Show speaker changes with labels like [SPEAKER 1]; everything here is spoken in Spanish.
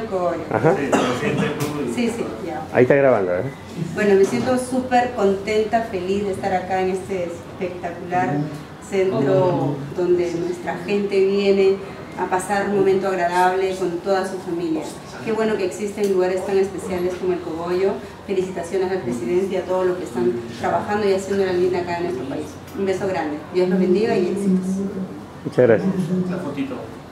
[SPEAKER 1] Cogollo.
[SPEAKER 2] Ajá.
[SPEAKER 1] Sí, sí, ya.
[SPEAKER 2] Ahí está grabando, ¿eh?
[SPEAKER 1] Bueno, me siento súper contenta, feliz de estar acá en este espectacular centro donde nuestra gente viene a pasar un momento agradable con toda su familia. Qué bueno que existen lugares tan especiales como el Cogollo. Felicitaciones al presidente y a todos los que están trabajando y haciendo la linda acá en nuestro país. Un beso grande. Dios los bendiga y éxitos.
[SPEAKER 2] Muchas gracias.
[SPEAKER 3] La fotito.